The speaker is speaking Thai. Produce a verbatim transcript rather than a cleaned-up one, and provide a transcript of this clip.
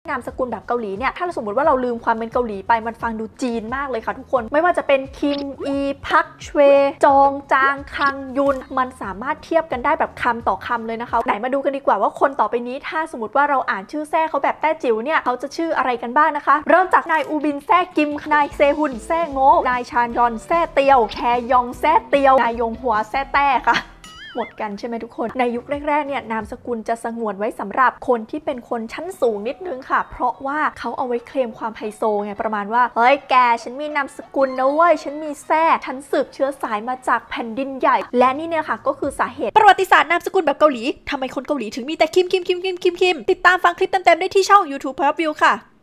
นามสกุลแบบเกาหลีเนี่ยถ้าสมมติว่าเราลืมความเป็นเกาหลีไปมันฟังดูจีนมากเลยค่ะทุกคนไม่ว่าจะเป็นคิมอีพักชเวจองจางคังยุนมันสามารถเทียบกันได้แบบคำต่อคำเลยนะคะไหนมาดูกันดีกว่าว่าคนต่อไปนี้ถ้าสมมติว่าเราอ่านชื่อแท้เขาแบบแต้จิ๋วเนี่ยเขาจะชื่ออะไรกันบ้างนะคะเริ่มจากนายอูบินแท้กิมนายเซฮุนแท้โง่นายชานยอนแท้เตียวแคยองแท้เตียวนายยงหัวแท้แต้ค่ะหมดกันใช่ไหมทุกคนในยุคแรกๆเนี่ยนามสกุลจะสงวนไว้สำหรับคนที่เป็นคนชั้นสูงนิดนึงค่ะเพราะว่าเขาเอาไว้เคลมความไฮโซไงประมาณว่าเฮ้ยแกฉันมีนามสกุลนะเว้ยฉันมีแท้ฉันสืบเชื้อสายมาจากแผ่นดินใหญ่และนี่เนี่ยค่ะก็คือสาเหตุประวัติศาสตร์นามสกุลแบบเกาหลีทำไมคนเกาหลีถึงมีแต่คิมคิมคิมคิมคิมคิมติดตามฟังคลิปเต็มๆได้ที่ช่อง YouTube พาร์ทวิวค่ะ